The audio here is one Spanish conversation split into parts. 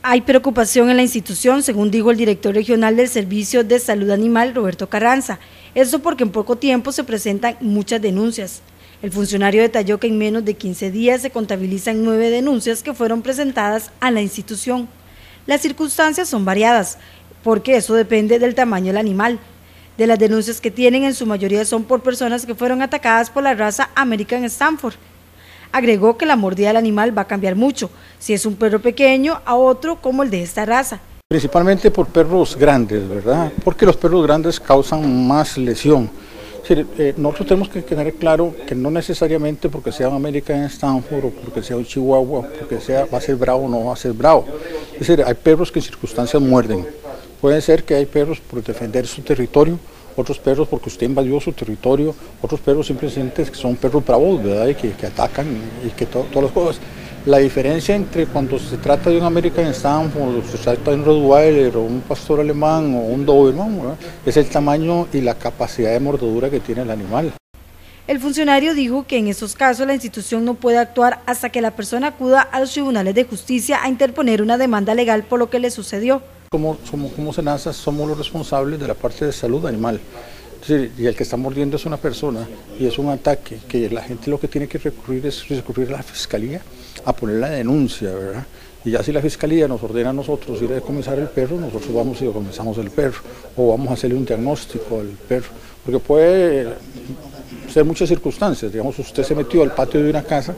Hay preocupación en la institución, según dijo el director regional del Servicio de Salud Animal, Roberto Carranza. Esto porque en poco tiempo se presentan muchas denuncias. El funcionario detalló que en menos de 15 días se contabilizan 9 denuncias que fueron presentadas a la institución. Las circunstancias son variadas, porque eso depende del tamaño del animal. De las denuncias que tienen, en su mayoría son por personas que fueron atacadas por la raza American Stanford. Agregó que la mordida del animal va a cambiar mucho, si es un perro pequeño a otro como el de esta raza. Principalmente por perros grandes, ¿verdad? Porque los perros grandes causan más lesión. Es decir, nosotros tenemos que tener claro que no necesariamente porque sea un American Stanford o porque sea un Chihuahua, porque va a ser bravo o no va a ser bravo. Es decir, hay perros que en circunstancias muerden. Puede ser que hay perros por defender su territorio, otros perros porque usted invadió su territorio, otros perros simplemente que son perros bravos, ¿verdad? Y que atacan y que todas las cosas. La diferencia entre cuando se trata de un American Stanford, o se trata de un Rottweiler, o un pastor alemán, o un Doberman, ¿verdad? Es el tamaño y la capacidad de mordedura que tiene el animal. El funcionario dijo que en estos casos la institución no puede actuar hasta que la persona acuda a los tribunales de justicia a interponer una demanda legal por lo que le sucedió. Como SENASA somos los responsables de la parte de salud animal. Es decir, y el que está mordiendo es una persona y es un ataque que la gente lo que tiene que recurrir es recurrir a la fiscalía a poner la denuncia, ¿verdad? Y ya si la fiscalía nos ordena a nosotros ir a decomisar el perro, nosotros vamos y decomisamos el perro o vamos a hacerle un diagnóstico al perro, porque puede ser muchas circunstancias. Digamos, usted se metió al patio de una casa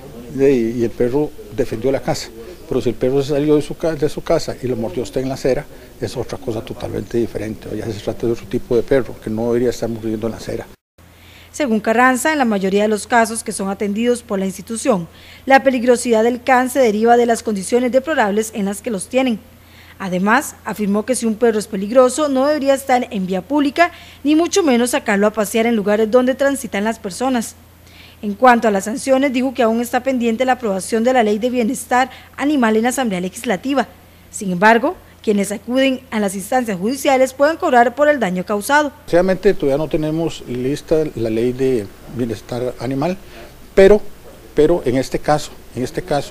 y el perro defendió la casa. Pero si el perro se salió de su casa y lo mordió usted en la acera, es otra cosa totalmente diferente. Ya se trata de otro tipo de perro que no debería estar mordiendo en la acera. Según Carranza, en la mayoría de los casos que son atendidos por la institución, la peligrosidad del can se deriva de las condiciones deplorables en las que los tienen. Además, afirmó que si un perro es peligroso, no debería estar en vía pública, ni mucho menos sacarlo a pasear en lugares donde transitan las personas. En cuanto a las sanciones, dijo que aún está pendiente la aprobación de la Ley de Bienestar Animal en la Asamblea Legislativa. Sin embargo, quienes acuden a las instancias judiciales pueden cobrar por el daño causado. Obviamente todavía no tenemos lista la Ley de Bienestar Animal, pero en este caso, en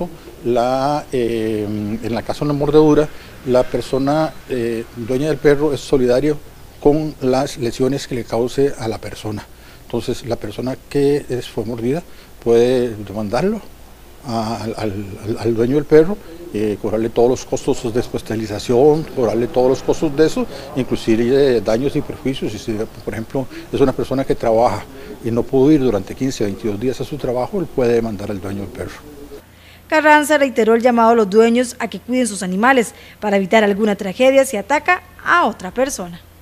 la caso de la mordedura, la persona dueña del perro es solidaria con las lesiones que le cause a la persona. Entonces la persona que fue mordida puede demandarlo al dueño del perro, cobrarle todos los costos de hospitalización, cobrarle todos los costos de eso, inclusive daños y perjuicios. Si, por ejemplo, es una persona que trabaja y no pudo ir durante 15 o 22 días a su trabajo, él puede demandar al dueño del perro. Carranza reiteró el llamado a los dueños a que cuiden sus animales para evitar alguna tragedia si ataca a otra persona.